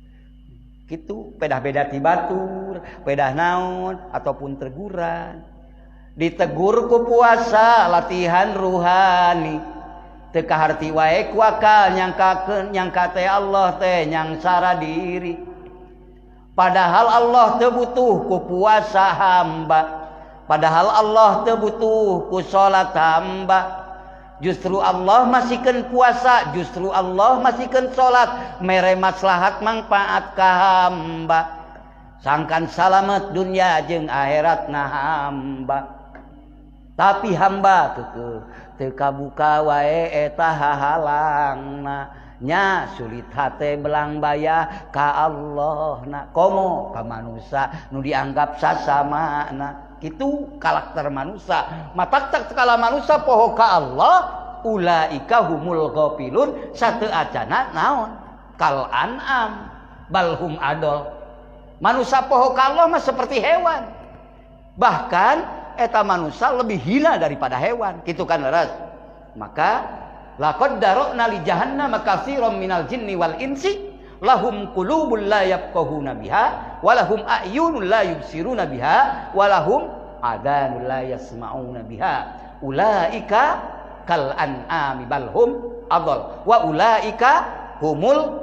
Kitu pedah beda ti batur, pedah naon ataupun teguran. Ditegur ku puasa latihan ruhani. Teu kaharti wae ku akal nyangka teh Allah teh nyangsara diri. Padahal Allah teu butuh ku puasa hamba. Padahal Allah teu butuh ku salat hamba. Justru Allah masihkeun puasa, justru Allah masihkeun salat, mere maslahat manfaat ka hamba. Sangkan salamet dunya jeung akhiratna hamba. Tapi hamba teu kabuka wae eta hahalangna. Nya sulit hate belang baya ka Allahna komo ka manusia nu dianggap sasamana. Itu karakter manusia. Matak kala manusia poho ka Allah, ulaika humul ghafilun, sateu acana naon? Kal an'am balhum adol. Manusia poho ka Allah mah seperti hewan. Bahkan eta manusia lebih hina daripada hewan. Kitu kan leres. Maka laqad darokna li jahannam katsiran minal jinni wal insi lahum qulubun la yafqahuna biha walahum a'yunun la yubsiruna biha walahum adanun la yasma'una biha ulaika kal an'ami balhum adall wa ulaika humul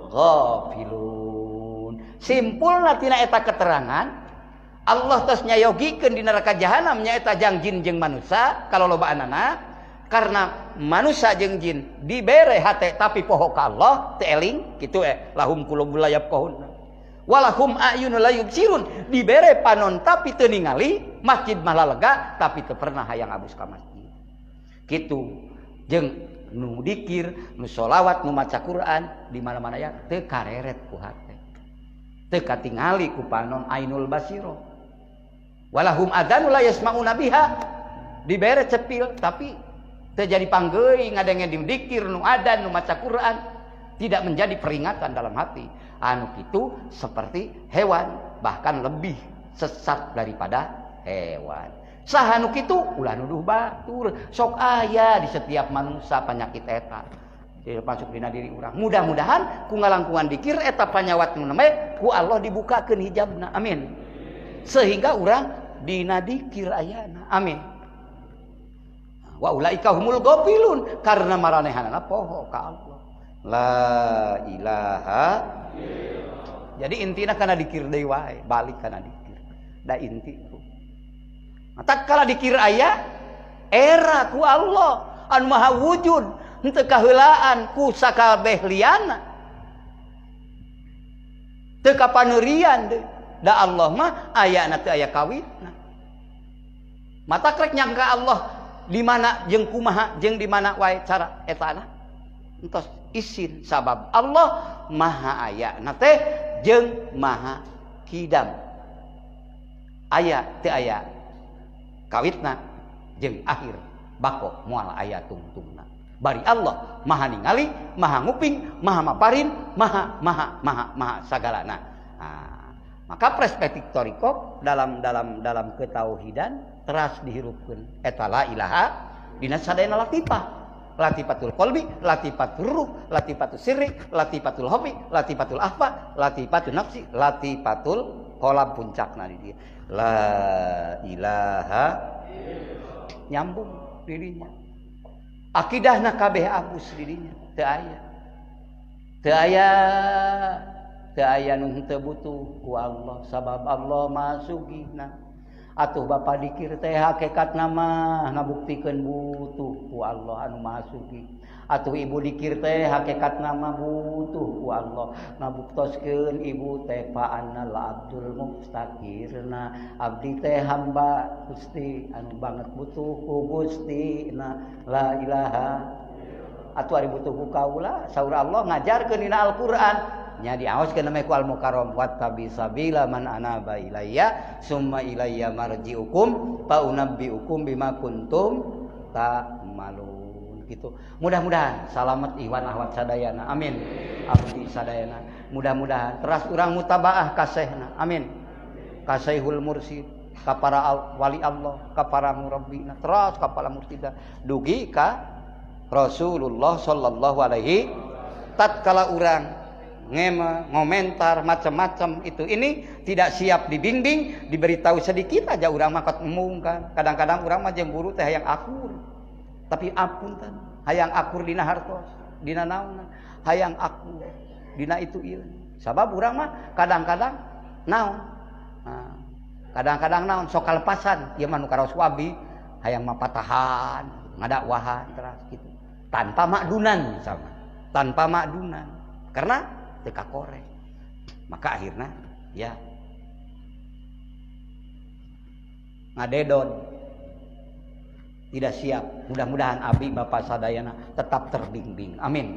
ghafilun. Simpulna tina eta keterangan Allah tos nyayogikeun di neraka jahanam nya eta jang jin jeung manusia kalau lobaanana. Karena manusia jeung jin dibere hate tapi poho ka Allah teu eling kitu lahum qulubun la yafqahuna walahum a'yunun la yubsirun dibere panon tapi teu ningali masjid malah lega tapi teu pernah hayang abus ka masjid kitu jeung nu dikir nu sholawat nu maca Quran di mana-mana ya teu kareret ku hate teu katingali ku panon ainul basiro walahum adanu la yasmauna biha dibere cepil tapi terjadi panggeuing ngadenge dikir nu adan nu maca Quran tidak menjadi peringatan dalam hati. Anu kitu seperti hewan, bahkan lebih sesat daripada hewan. Saha nu kitu ulah nuduh batur, sok aya di setiap manusia penyakit eta. Masuk dina diri urang. Mudah-mudahan ku ngalangkungan dikir eta panyawat nu neme ku Allah dibukakeun hijabna. Amin. Sehingga urang dina dikir ayana. Amin. Wa ulaika humul ghafilun karena maranehanana poho ka Allah. La ilaha illallah. Jadi intina kana dikir deui wae, balik kana dikir. Da inti. Mata kala dikir aya era ku Allah anu maha wujud, henteu kaheulaan ku sakabeh liana. Teu kapaneurian deui. Da Allah mah ayana teu aya kawitna. Mata krek nyangka Allah di mana jeung kumaha jeung di mana wae cara etana entos isin sabab Allah maha aya na teh jeung maha kidam aya teu aya kawitna jeung akhir bako moal aya tungtungna bari Allah maha ningali maha nguping maha maparin maha sagalana Maka perspektif toriko dalam ketauhidan teras dihirupkeun eta la ilaha dina sadayana latifah. Latifatul qalbi, latifatul ruh, latifatul sirri, latifatul hobi, latifatul ahfa, latifatul nafsi, latifatul qalb puncakna di dieu. La ilaha nyambung dirinya. Akidahna kabeh abus dirinya, teu aya. Teu aya nu henteu butuh ku Allah sabab Allah masugihna. Atuh bapa dikir teh hakikatna mah ngabuktikeun butuh ku Allah anu Maha Sugih. Atuh ibu dikir teh hakikatna mah butuh ku Allah ngabuktoskeun ibu teh fa'anna la abdul mustaqirna abdi teh hamba Gusti anu banget butuh ku Gusti la ilaha. Atuh ari butuh ku kaula saur Allah ngajarkeun dina Al-Qur'an nya diaoskeun nama ku al-mukarram wattabi sabila man anaba ilayya summa ilayya marji'ukum fa unabbi'ukum bima kuntum ta'malun gitu. Mudah-mudahan salamet iwan ahwat sadayana amin. Abdi sadayana mudah-mudahan teras urang mutabaah ka sehna amin. Ka Syekhul Mursyid ka para wali Allah ka para murabbina teras ka para mursyida dugi ka Rasulullah sallallahu alaihi tatkala urang ngomentar macam-macam itu ini tidak siap dibimbing diberitahu sedikit aja urang mah mungkan kadang-kadang urang mah jeung guru teh hayang akur tapi apunten hayang akur dina hartos dina naon hayang akur dina itu ilmu sabab urang mah kadang-kadang naon kadang-kadang naon sok kalepasan ieu mah nu karaos wabi hayang mah patahan ngadakwahan teras gitu tanpa makdunan misalnya tanpa makdunan karena teka korek maka akhirnya ya ngadedon tidak siap. Mudah-mudahan abdi bapak sadayana tetap terbimbing amin.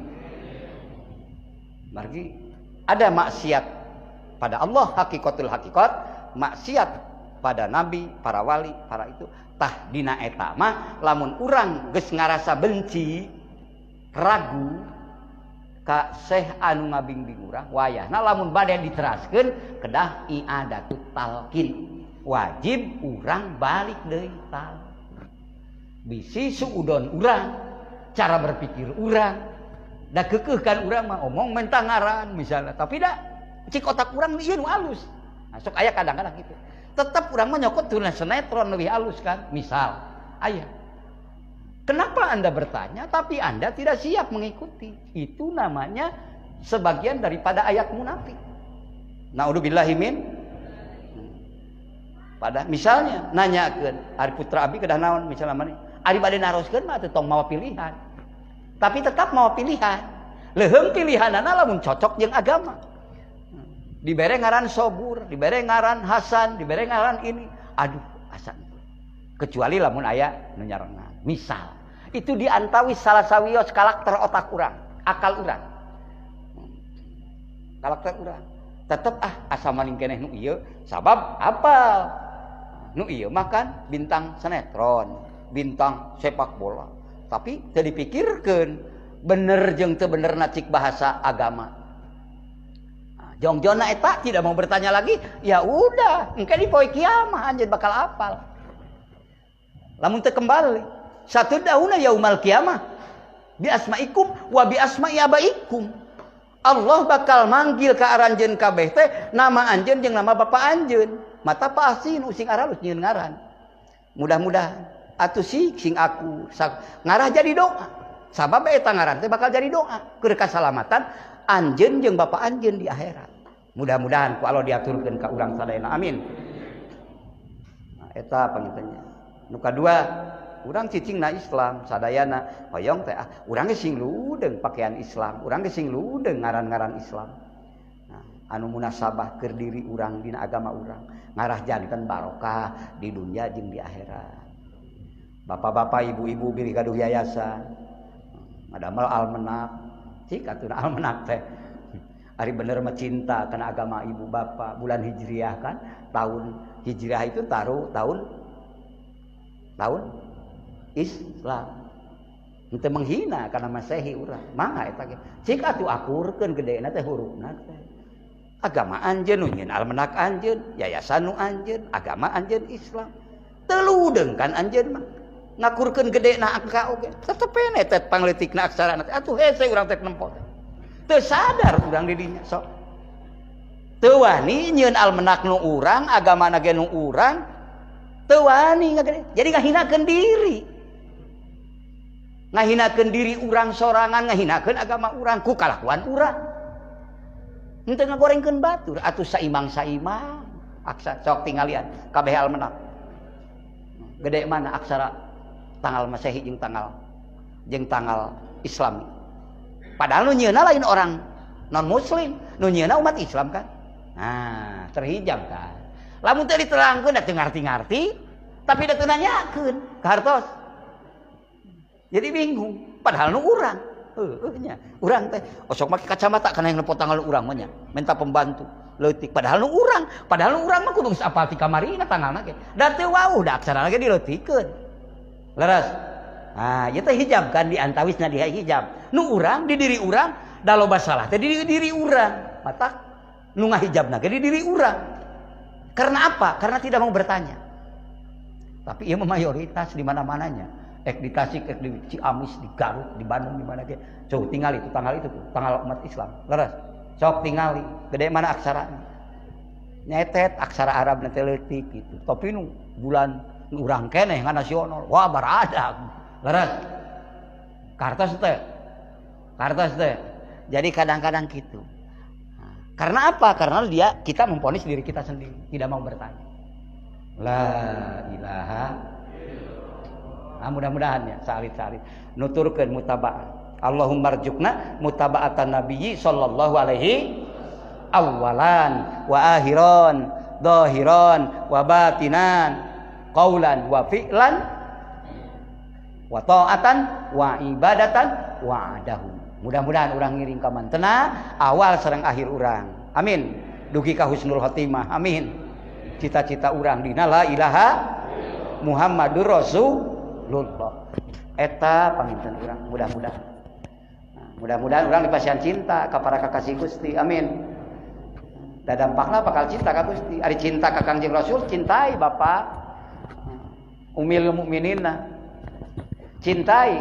Margi ada maksiat pada Allah hakikatul hakikat, maksiat pada nabi, para wali, para itu tah dina eta mah lamun urang geus ngarasa benci ragu ka Syekh anu ngabimbing urang wayahna lamun bade diteraskeun kedah i'adatut talqin wajib urang balik deui tal bisi suudon urang cara berpikir urang da keukeuhkan urang mah omong mentang ngaran misalnya tapi da cik otak urang ieu nu alus sok aya kadang-kadang gitu tetap urang mah nyokot tuna sinetron lebih alus kan misal aya. Kenapa Anda bertanya tapi Anda tidak siap mengikuti? Itu namanya sebagian daripada ayat munafik. Naudzubillahi min. Pada misalnya nanyakeun ari putra abi kedah naon misalnya mani ari bade naroskeun mah teu tong mawa pilihan. Tapi tetap mawa pilihan. Leuheung pilihanana lamun cocok jeung agama. Dibere ngaran Sobur, dibere ngaran Hasan, dibere ngaran ini. Aduh, asan. Kecuali lamun aya nu nyarengan. Misal itu diantawi salah sawios karakter otak urang, akal urang. Karakter urang. Tetep asa maling keneh nu ieu sabab apal. Nu ieu makan bintang sinetron, bintang sepak bola. Tapi teu dipikirkeun bener jeung teu benerna cik bahasa agama. Jongjona eta tidak mau bertanya lagi, ya udah, engke di poe kiamah anjeun bakal apal. Lamun teu kembali satu dauna yaumal kiamah bi asmaikum wa bi asma'i abaikum. Allah bakal manggil ka aranjeun kabeh teh nama anjeun jeung nama bapa anjeun. Mata pasti nu sing aralus nyieun ngaran. Mudah-mudahan atuh sing aku ngarah jadi doa. Sabab eta ngaran teh bakal jadi doa keur kasalamatan anjeun jeung bapa anjeun di akhirat. Mudah-mudahan ku Allah diaturkeun ka urang sadayana. Amin. Nah, eta pangintennya. Nu kadua urang cicingna Islam sadayana hoyong teh urang ge sing ludeung pakaian Islam, urang ge sing ludeung ngaran-ngaran Islam. Nah, anu munasabah keur diri urang dina agama urang, ngarah janten barokah di dunia jeung di akhirat. Bapak-bapak, ibu-ibu bilih gaduh yayasan. Ngadamel almenak, cik atuh almenak teh. Ari bener mah cinta kana agama ibu bapak, bulan Hijriah kan, tahun Hijriah itu tahun Islam. Henteu menghina karena Masehi urang. Mangga eta ge. Cik atuh akurkeun gedena teh hurufna teh. agama anjeun nu nyieun almanak anjeun, yayasan nu anjeun, agama anjeun Islam. Teludeng kan anjeun mah. Ngakurkeun gedena angka oge. Tetep ene tet pangleutikna aksara teh. Atuh hese urang teh nempo teh. Teu sadar urang di dinya sok. Teu wani nyieun almanak nu urang, agamana ge nu urang. Teu wani ngagede. Jadi ngahinakeun diri. Ngahinakeun diri urang sorangan, ngahinakeun agama urang ku kalakuan urang. Henteu ngagorengkeun batur atuh saimang-saimang. Aksa sok tinggalian kabeh almanak. Gede mana aksara tanggal Masehi jeung tanggal Islami. Padahal nu nyieunna lain orang non muslim, nu nyieunna umat Islam kan. Nah, terhijab kan. Lamun teh diterangkeun da teu ngarti-ngarti, tapi da teu nanyakeun ka hartos. Jadi bingung, padahal nu urang. Nya, urang teh osok make kacamata kana yang nepot tanggal urang mah nya, minta pembantu. Leutik padahal nu urang mah kudu geus apal ti kamarina tanggalna ge. Da teu wauh da aksarana ge dileutikeun. Leres. Nah, ieu teh hijab kan diantawisna di hijab. Nu urang di diri urang da loba salah teh di diri urang. Matak nu ngahijabna ge di diri urang. Karena apa? Karena tidak mau bertanya. Tapi ieu mayoritas di mana-mananya. Ek di Tasik, ek di Ciamis, di Garut, di Bandung, di mana ge. Coba tinggal itu tanggal umat Islam. Leres. Sok tingali, gede mana aksaranya. Nyetet aksara Arab nanti leutik gitu. Tapi nu bulan nu urang keneh ngan nasional. Wah baradag. Leres. Kartos teh. Jadi kadang-kadang gitu. Nah, karena apa? Karena kita memponis diri kita sendiri, tidak mau bertanya. La ilaha. Nah, mudah-mudahan ya salit-salit nuturkeun mutaba'ah. Allahumma rzuqna mutaba'atan nabiyyi sallallahu alaihi awalan wa akhiran zahiran wa batinan qaulan wa fi'lan wa ta'atan wa ibadatan wa adahu. Mudah-mudahan urang ngiring ka mantena awal sareng akhir urang. Amin. Dugi ka husnul khotimah. Amin. Cita-cita urang dina la ilaha Muhammadur Rasulullah. Eta panginten urang mudah-mudahan. Mudah-mudahan orang dipasihan cinta ka para kakasih Gusti. Amin. Da dampakna bakal cinta ka Gusti. Ari cinta ka Kangjeng Rasul, cintai Bapak. Umil mukminina. Cintai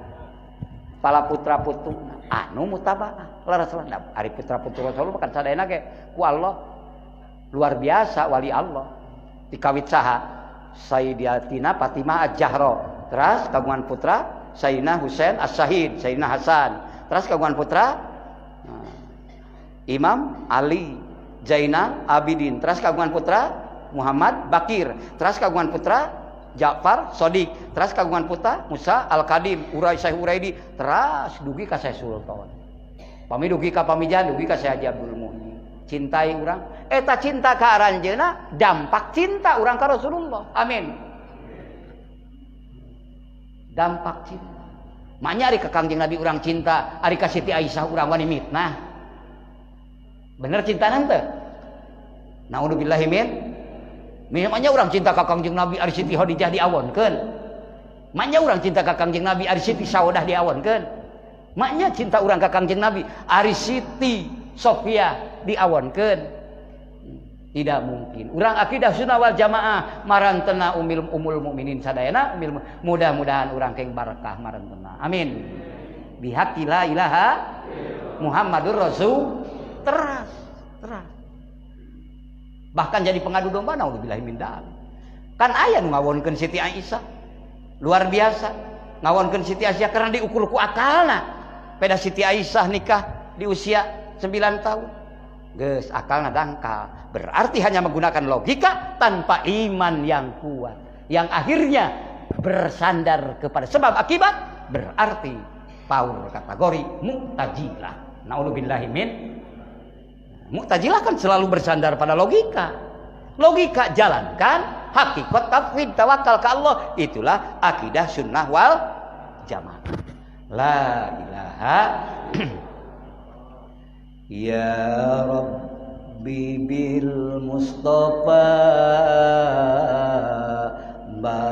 para putra-putuna anu mutaba'ah. Leres landap. Ari putra-putu Rasul bakal sadayana ge ku Allah luar biasa wali Allah. Dikawit saha? Sayyidatina Fatimah Az-Zahra. Terus kagungan putra Sayyidina Husain As-Syahid, Sayyidina Hasan. Terus kagungan putra Imam Ali Zainal Abidin. Terus kagungan putra Muhammad Bakir. Terus kagungan putra Ja'far Shodiq. Terus kagungan putra Musa Al-Qadim, Urai Syekh Uraidi. Terus dugi ka Syekh Sultan. Pami dugi ka pamijan, dugi ka Syekh Haji Abdul Muhyi. Cintai urang. Eta cinta ka aranjeuna dampak cinta urang ka Rasulullah. Amin. Dampak cinta. Maknya ari ka Kangjeng Nabi urang cinta, ari ka Siti Aisyah urang wani mitnah. Bener cintanan teh? Naudzubillahi min. Maknya urang cinta ka Kangjeng Nabi ari Siti Khadijah diawonkeun. Maknya urang cinta ka Kangjeng Nabi ari Siti Saudah diawonkeun. Maknya cinta urang ka Kangjeng Nabi ari Siti Sofia diawonkeun. Tidak mungkin. Urang akidah sunnah wal jamaah marantena umul mukminin sadayana mudah-mudahan urang keng barakah marantena. Amin. Bihaqi la ilaha Muhammadur Rasul teras. Bahkan jadi pengadu domba naudzubillahi min dzalik. Kan aya nu ngawonkeun Siti Aisyah. Luar biasa. Ngawonkeun Siti Aisyah karena diukur ku akalna. Peda Siti Aisyah nikah di usia 9 tahun. Geus akalna dangkal. Berarti hanya menggunakan logika tanpa iman yang kuat. Yang akhirnya bersandar kepada sebab akibat. Berarti power kategori Mu'tazilah. Na'udzubillahi min. Mu'tazilah kan selalu bersandar pada logika. Logika jalankan. Hakikat tauhid tawakal ke Allah. Itulah akidah sunnah wal jamaah. La ilaha Ya Rabbi bil Mustafa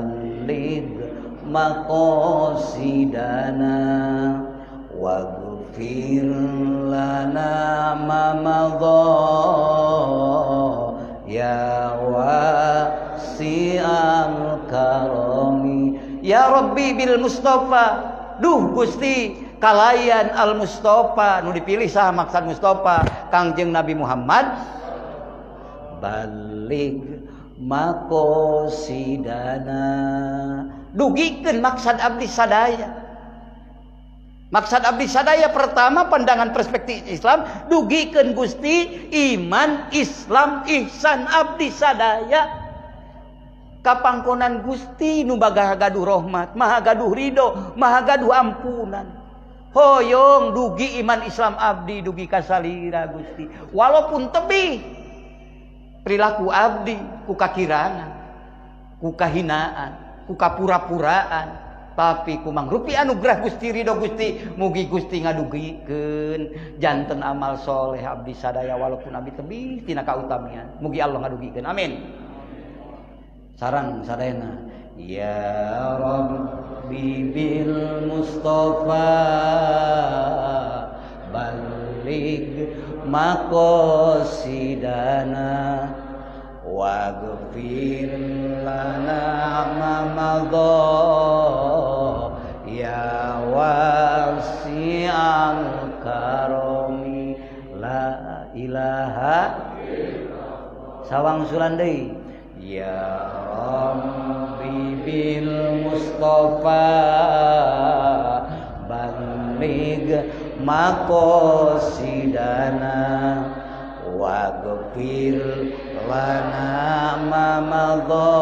baligh maqasidana waghfir waghfir lana ma madha ya wasi'al karami ya Rabbi bil Mustafa. Duh Gusti kalayan al Mustafa nu dipilih saha maksud Mustafa Kangjeng Nabi Muhammad balik makosidana dugikeun maksud abdi sadaya. Maksud abdi sadaya pertama pandangan perspektif Islam dugikeun Gusti iman Islam ihsan abdi sadaya kapangkonan Gusti nu bagah gaduh rahmat maha gaduh ridho maha gaduh ampunan. Hoyong dugi iman Islam abdi dugi kasalira Gusti walaupun tebih perilaku abdi ku kakirangan ku kahinaan ku kapura-puraan tapi ku mangrupi anugerah Gusti ridho Gusti mugi Gusti ngadugikeun janten amal soleh abdi sadaya walaupun abdi tebih tina kautamian mugi Allah ngadugikeun amin. Sarang sadayana ya Rabbi bil Mustafa balik maqasidana waghfir lana ma madha ya wasi'al karami la ilaha sawang sulan deui ya Rabbi bil Mustafa balik maqasidana waghfir lana ma madha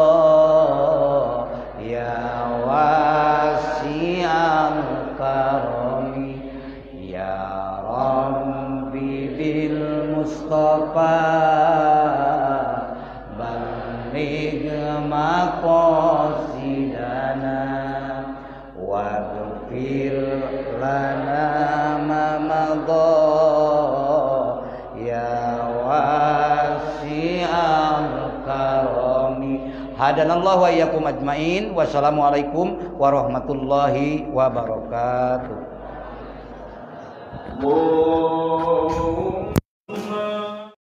ya wasi'al karami ya Rabbi bil Mustafa balik maqasidana waghfir lana ma madha ya wasi'al karami. Hadanallahu wa iyyakum ajmain. Wassalamualaikum warahmatullahi wabarakatuh.